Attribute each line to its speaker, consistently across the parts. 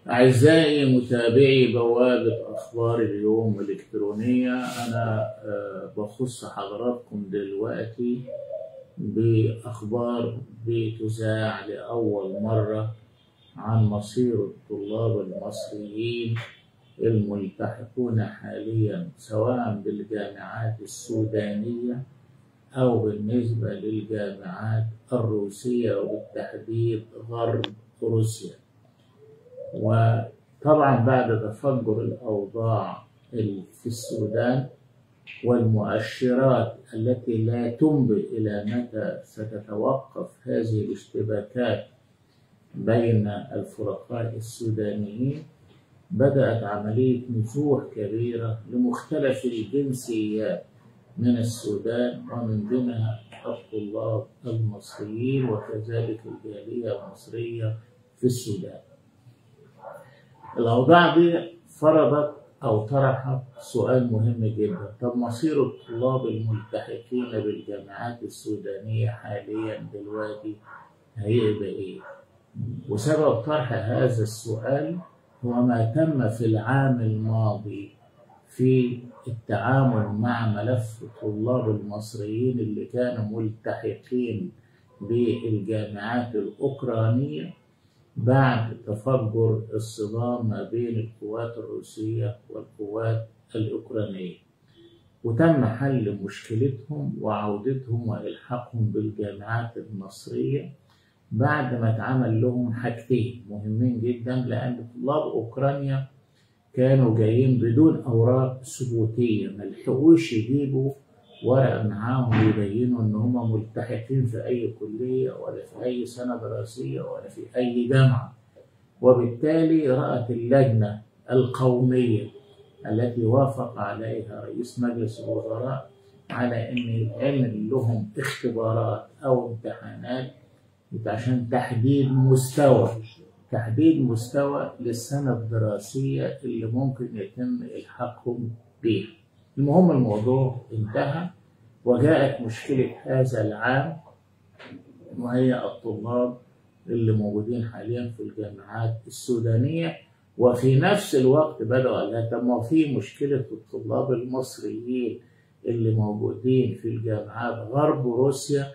Speaker 1: أعزائي متابعي بوابة أخبار اليوم الإلكترونية، أنا بخص حضراتكم دلوقتي بأخبار بتذاع لأول مرة عن مصير الطلاب المصريين الملتحقون حاليا سواء بالجامعات السودانية أو بالنسبة للجامعات الروسية وبالتحديد غرب روسيا. وطبعا بعد تفجر الأوضاع في السودان والمؤشرات التي لا تنبئ إلى متى ستتوقف هذه الاشتباكات بين الفرقاء السودانيين، بدأت عملية نزوح كبيرة لمختلف الجنسيات من السودان ومن ضمنها الطلاب المصريين وكذلك الجالية المصرية في السودان. الأوضاع دي فرضت أو طرحت سؤال مهم جدا: طب مصير الطلاب الملتحقين بالجامعات السودانية حاليا دلوقتي هيبقى إيه؟ وسبب طرح هذا السؤال هو ما تم في العام الماضي في التعامل مع ملف الطلاب المصريين اللي كانوا ملتحقين بالجامعات الأوكرانية بعد تفجر الصدام ما بين القوات الروسية والقوات الأوكرانية، وتم حل مشكلتهم وعودتهم وإلحاقهم بالجامعات المصرية بعد ما اتعمل لهم حاجتين مهمين جدا، لأن طلاب أوكرانيا كانوا جايين بدون أوراق ثبوتية، ملحقوش يجيبوا ورق معاهم يبينوا إن هم ملتحقين في أي كلية ولا في أي سنة دراسية ولا في أي جامعة. وبالتالي رأت اللجنة القومية التي وافق عليها رئيس مجلس الوزراء على إن يتعمل لهم اختبارات أو امتحانات عشان تحديد مستوى للسنة الدراسية اللي ممكن يتم إلحاقهم بيها. المهم الموضوع انتهى، وجاءت مشكلة هذا العام وهي الطلاب اللي موجودين حاليا في الجامعات السودانية. وفي نفس الوقت بدأوا قال طب ما في مشكلة الطلاب المصريين اللي موجودين في الجامعات غرب روسيا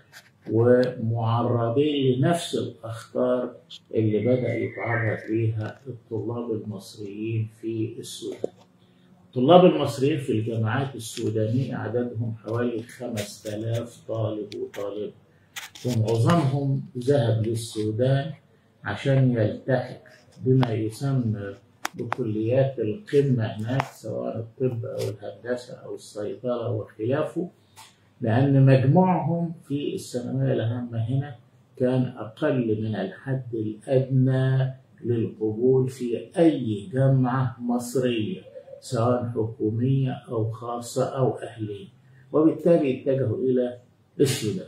Speaker 1: ومعرضين لنفس الأخطار اللي بدأ يتعرض ليها الطلاب المصريين في السودان. الطلاب المصريين في الجامعات السودانية عددهم حوالي 5000 طالب وطالبة، ومعظمهم ذهب للسودان عشان يلتحق بما يسمى بكليات القمة هناك سواء الطب أو الهندسة أو الصيدلة وخلافه، لأن مجموعهم في الثانوية العامة هنا كان أقل من الحد الأدنى للقبول في أي جامعة مصرية سواء حكومية أو خاصة أو أهلية، وبالتالي اتجهوا إلى السودان.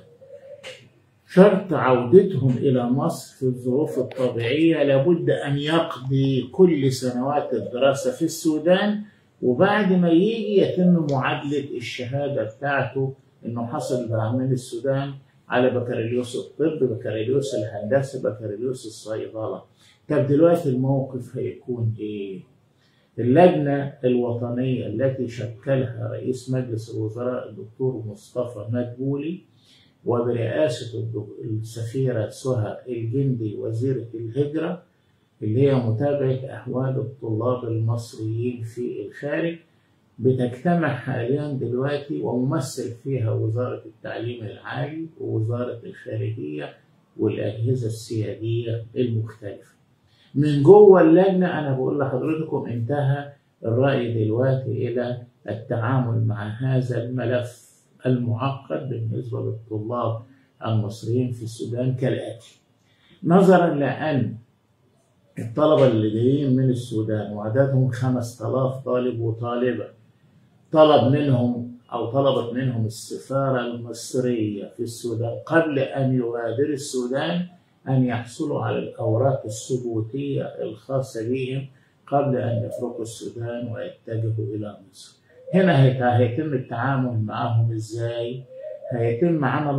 Speaker 1: شرط عودتهم إلى مصر في الظروف الطبيعية لابد أن يقضي كل سنوات الدراسة في السودان، وبعد ما يجي يتم معادلة الشهادة بتاعته إنه حصل من السودان على بكالوريوس الطب، بكالوريوس الهندسة، بكالوريوس الصيدلة. طب دلوقتي الموقف هيكون إيه؟ اللجنة الوطنية التي شكلها رئيس مجلس الوزراء الدكتور مصطفى مدبولي وبرئاسة السفيرة سهى الجندي وزيرة الهجرة اللي هي متابعة أحوال الطلاب المصريين في الخارج، بتجتمع حاليا دلوقتي وممثل فيها وزارة التعليم العالي ووزارة الخارجية والأجهزة السيادية المختلفة. من جوه اللجنة أنا بقول لحضرتكم انتهى الرأي دلوقتي إلى التعامل مع هذا الملف المعقد بالنسبة للطلاب المصريين في السودان كالآتي: نظرا لأن الطلبة اللي جايين من السودان وعددهم 5000 طالب وطالبة طلبت منهم السفارة المصرية في السودان قبل أن يغادروا السودان أن يحصلوا على الأوراق الثبوتية الخاصة بهم قبل أن يتركوا السودان ويتجهوا إلى مصر. هنا هيتم التعامل معهم إزاي؟ هيتم عمل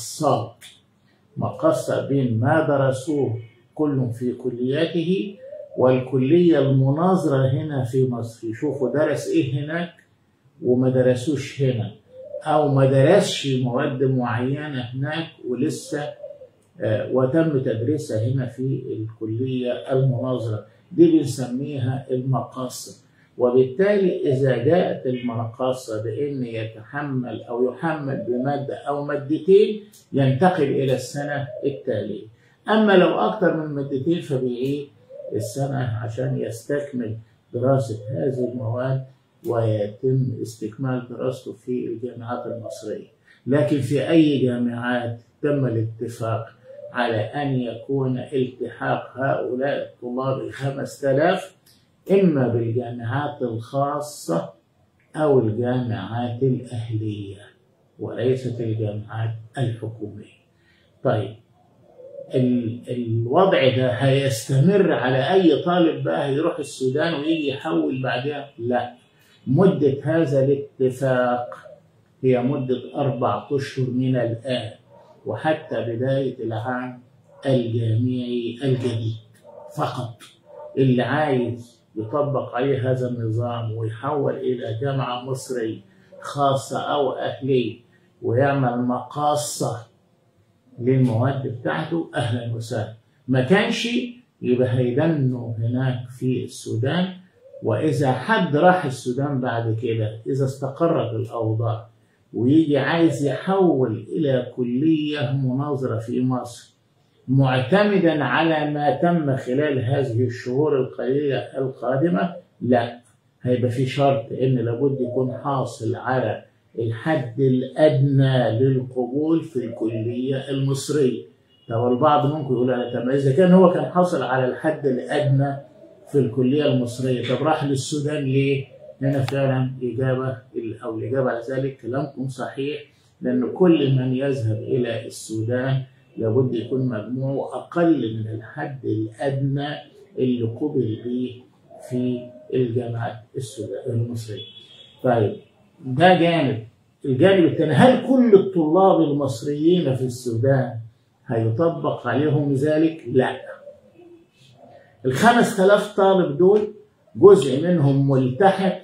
Speaker 1: مقصة بين ما درسوه كل في كلياته والكلية المناظرة هنا في مصر، يشوفوا درس إيه هناك وما درسوش هنا، أو ما درسش مواد معينة هناك ولسه وتم تدريسها هنا في الكلية المناظرة، دي بنسميها المقاصة. وبالتالي إذا جاءت المقاصة بأن يتحمل أو يحمل بمادة أو مادتين ينتقل إلى السنة التالية. أما لو أكثر من مادتين فبيعيد السنة عشان يستكمل دراسة هذه المواد ويتم استكمال دراسته في الجامعات المصرية. لكن في أي جامعات تم الاتفاق على أن يكون التحاق هؤلاء الطلاب 5000 إما بالجامعات الخاصة أو الجامعات الأهلية وليست الجامعات الحكومية. طيب الوضع ده هيستمر على أي طالب بقى يروح السودان ويجي يحول بعدها؟ لا، مدة هذا الاتفاق هي مدة 4 أشهر من الآن وحتى بداية العام الجامعي الجديد فقط. اللي عايز يطبق عليه هذا النظام ويحول إلى جامعة مصرية خاصة أو أهلية ويعمل مقاصة للمواد بتاعته أهلا وسهلا. ما كانش يبقى هيدنوا هناك في السودان. وإذا حد راح السودان بعد كده إذا استقرت الأوضاع ويجي عايز يحول إلى كلية مناظرة في مصر معتمدا على ما تم خلال هذه الشهور القليلة القادمة، لا، هيبقى في شرط إن لابد يكون حاصل على الحد الأدنى للقبول في الكلية المصرية. طب البعض ممكن يقول أنا طب إذا كان هو كان حاصل على الحد الأدنى في الكلية المصرية طب راح للسودان ليه؟ هنا فعلا الإجابة على ذلك كلامكم صحيح، لأن كل من يذهب إلى السودان لابد يكون مجموعه أقل من الحد الأدنى اللي قبل به في الجامعات المصرية. طيب ده جانب. الجانب الثاني، هل كل الطلاب المصريين في السودان هيطبق عليهم ذلك؟ لا. 5000 طالب دول جزء منهم ملتحق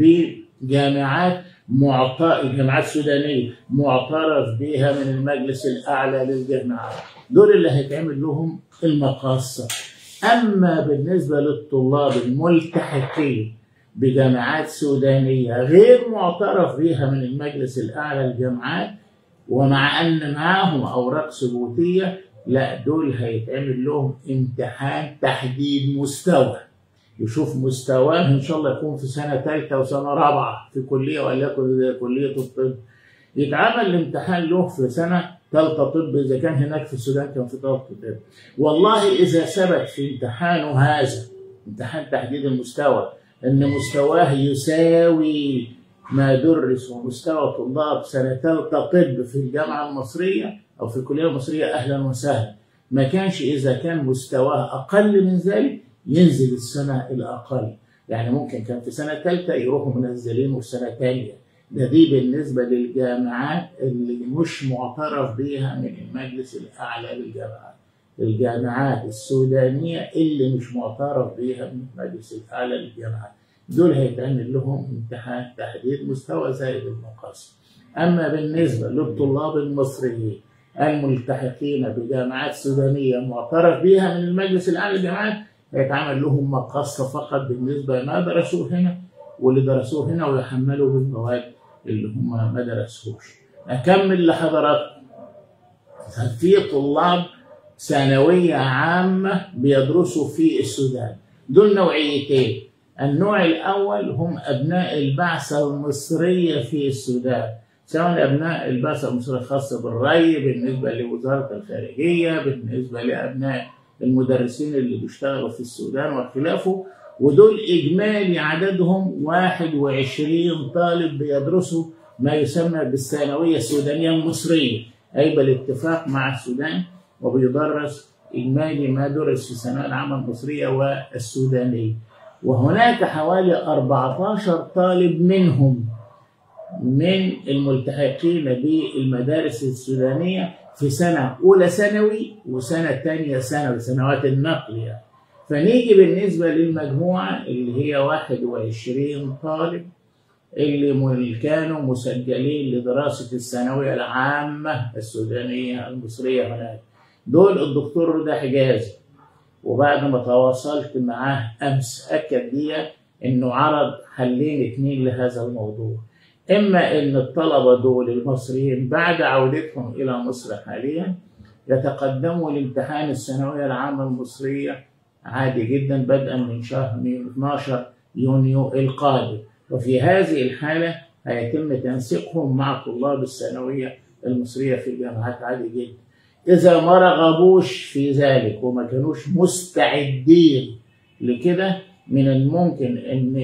Speaker 1: بجامعات جامعات سودانية معترف بها من المجلس الأعلى للجامعات، دول اللي هيتعمل لهم المقاصة. أما بالنسبة للطلاب الملتحقين بجامعات سودانية غير معترف بها من المجلس الأعلى للجامعات ومع أن معهم أوراق ثبوتية، لا، دول هيتعمل لهم امتحان تحديد مستوى، يشوف مستواه إن شاء الله يكون في سنة 3 وسنة 4 في كلية وليكن كلية الطب، يتعمل الامتحان له في سنة 3 طب إذا كان هناك في السودان كان في 3 طب. والله إذا ثبت في امتحانه هذا امتحان تحديد المستوى أن مستواه يساوي ما درس ومستوى طلاب سنة 3 طب في الجامعة المصرية أو في الكلية المصرية أهلا وسهلا. ما كانش إذا كان مستواه أقل من ذلك ينزل السنة الأقل، يعني ممكن كان في سنة 3 يروحوا منزلينه في سنة ثانية. دي بالنسبة للجامعات اللي مش معترف بها من المجلس الأعلى للجامعات. الجامعات السودانية اللي مش معترف بها من المجلس الأعلى للجامعات دول هيتعمل لهم امتحان تحديد مستوى زائد المقاصة. أما بالنسبة للطلاب المصريين الملتحقين بجامعات سودانية معترف بها من المجلس الأعلى للجامعات هيتعمل لهم مقاصة فقط بالنسبة لما درسوه هنا واللي درسوه هنا ويحملوا بالمواد اللي هم ما درسوش. أكمل لحضراتكم. في طلاب ثانوية عامة بيدرسوا في السودان، دول نوعيتين. النوع الأول هم أبناء البعثة المصرية في السودان، سواء أبناء البعثة المصرية الخاصة بالري بالنسبة لوزارة الخارجية، بالنسبة لأبناء المدرسين اللي بيشتغلوا في السودان وخلافه، ودول إجمالي عددهم 21 طالب بيدرسوا ما يسمى بالثانوية السودانية المصرية، أي بالاتفاق مع السودان، وبيدرس إجمالي ما درس في الثانوية العامة المصرية والسودانية. وهناك حوالي 14 طالب منهم من الملتحقين بالمدارس السودانية في سنة أولى ثانوي وسنة ثانية ثانوي، سنوات النقل يعني. فنيجي بالنسبة للمجموعة اللي هي 21 طالب اللي كانوا مسجلين لدراسة الثانوية العامة السودانية المصرية هناك. دول الدكتور رضا حجازي، وبعد ما تواصلت معاه أمس أكد لي إنه عرض حلين 2 لهذا الموضوع. إما إن الطلبة دول المصريين بعد عودتهم إلى مصر حاليا يتقدموا لامتحان الثانوية العامة المصرية عادي جدا بدءا من شهر 12 يونيو القادم، وفي هذه الحالة هيتم تنسيقهم مع طلاب الثانوية المصرية في الجامعات عادي جدا. إذا ما رغبوش في ذلك وما كانوش مستعدين لكده، من الممكن أن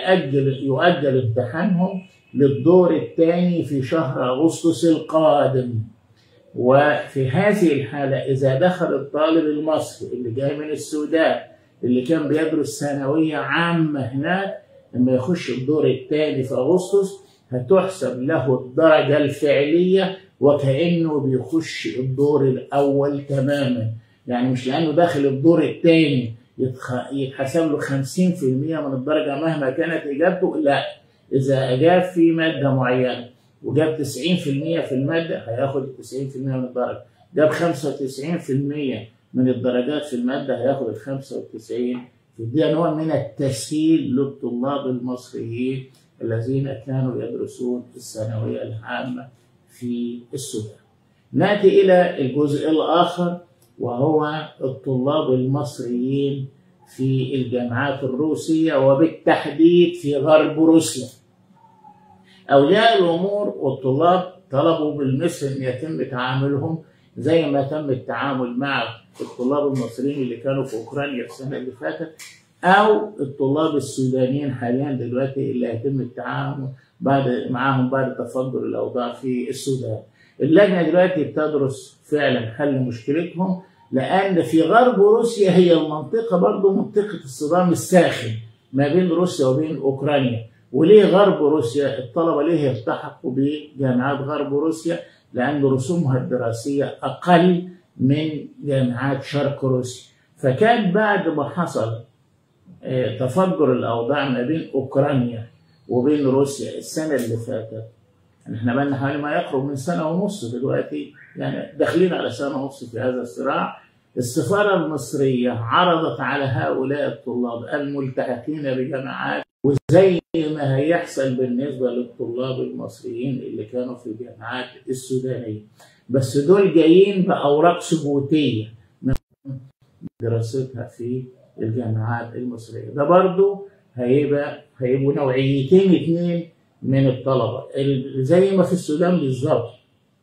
Speaker 1: يؤجل امتحانهم للدور الثاني في شهر أغسطس القادم. وفي هذه الحالة إذا دخل الطالب المصري اللي جاي من السودان اللي كان بيدرس ثانوية عامة هناك، لما يخش الدور الثاني في أغسطس هتحسب له الدرجة الفعلية وكأنه بيخش الدور الأول تماما. يعني مش لأنه داخل الدور الثاني يتحسب له 50% من الدرجة مهما كانت إجابته، لا، إذا أجاب في مادة معينة وجاب 90% في المادة هياخد 90% من الدرجة، جاب 95% من الدرجات في المادة هياخد 95%. ده نوع من التسهيل للطلاب المصريين الذين كانوا يدرسون الثانوية العامة في السودان. نأتي إلى الجزء الآخر وهو الطلاب المصريين في الجامعات الروسية وبالتحديد في غرب روسيا. أولياء الأمور والطلاب طلبوا بالمثل أن يتم تعاملهم زي ما تم التعامل مع الطلاب المصريين اللي كانوا في أوكرانيا السنة اللي فاتت، أو الطلاب السودانيين حاليا دلوقتي اللي هيتم التعامل معاهم بعد تفجر الأوضاع في السودان. اللجنة دلوقتي بتدرس فعلا حل مشكلتهم، لأن في غرب روسيا هي المنطقة برضو منطقة الصدام الساخن ما بين روسيا وبين أوكرانيا. وليه غرب روسيا؟ الطلبة ليه يلتحقوا بجامعات غرب روسيا؟ لأن رسومها الدراسية أقل من جامعات شرق روسيا. فكان بعد ما حصل تفجر الأوضاع ما بين أوكرانيا وبين روسيا السنة اللي فاتت، احنا بقى حوالي ما يقرب من سنة ونص دلوقتي، يعني داخلين على سنة ونص في هذا الصراع. السفارة المصرية عرضت على هؤلاء الطلاب الملتحقين بجامعات، وزي ما هيحصل بالنسبة للطلاب المصريين اللي كانوا في الجامعات السودانية، بس دول جايين بأوراق ثبوتية من دراستها في الجامعات المصرية. ده برضو هيبقوا نوعيتين 2 من الطلبة، زي ما في السودان بالظبط.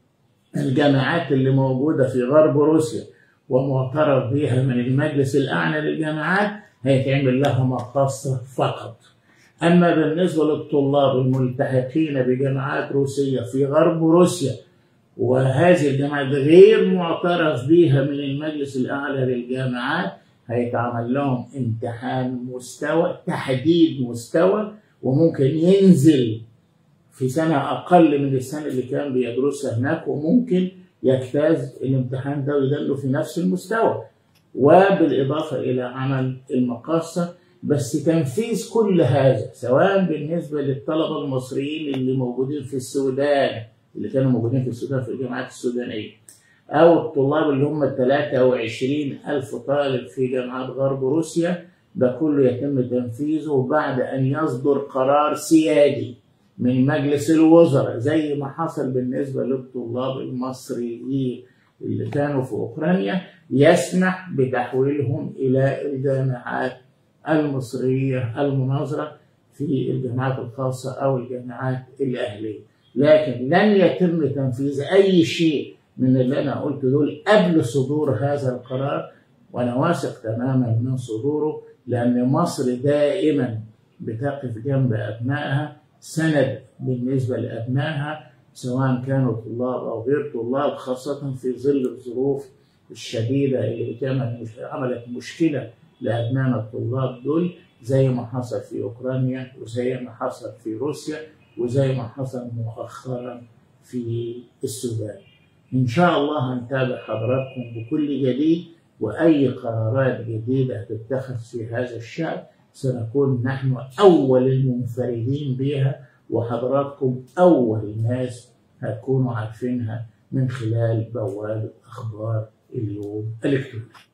Speaker 1: الجامعات اللي موجودة في غرب روسيا ومعترف بها من المجلس الأعلى للجامعات هيتعمل لها مقاصة فقط. أما بالنسبة للطلاب الملتحقين بجامعات روسية في غرب روسيا وهذه الجامعات غير معترف بها من المجلس الأعلى للجامعات، هيتعمل لهم امتحان مستوى، تحديد مستوى، وممكن ينزل في سنة أقل من السنة اللي كان بيدرسها هناك، وممكن يجتاز الامتحان ده ويدله في نفس المستوى، وبالإضافة إلى عمل المقاصة. بس تنفيذ كل هذا سواء بالنسبة للطلبة المصريين اللي موجودين في السودان، اللي كانوا موجودين في السودان في الجامعات السودانية، أو الطلاب اللي هم 23,000 طالب في جامعات غرب روسيا، ده كله يتم تنفيذه بعد أن يصدر قرار سيادي من مجلس الوزراء، زي ما حصل بالنسبة للطلاب المصريين اللي كانوا في أوكرانيا، يسمح بتحويلهم إلى الجامعات المصرية المناظرة في الجامعات الخاصة أو الجامعات الأهلية. لكن لن يتم تنفيذ أي شيء من اللي أنا قلته دول قبل صدور هذا القرار، وأنا واثق تماما من صدوره، لأن مصر دائما بتقف جنب أبنائها، سند بالنسبة لأبنائها سواء كانوا طلاب أو غير طلاب، خاصة في ظل الظروف الشديدة اللي عملت مشكلة لأبنائنا الطلاب دول، زي ما حصل في أوكرانيا وزي ما حصل في روسيا وزي ما حصل مؤخرا في السودان. إن شاء الله هنتابع حضراتكم بكل جديد وأي قرارات جديدة هتتخذ في هذا الشأن سنكون نحن أول المنفردين بها، وحضراتكم أول ناس هتكونوا عارفينها من خلال بوابة أخبار اليوم الإلكتروني.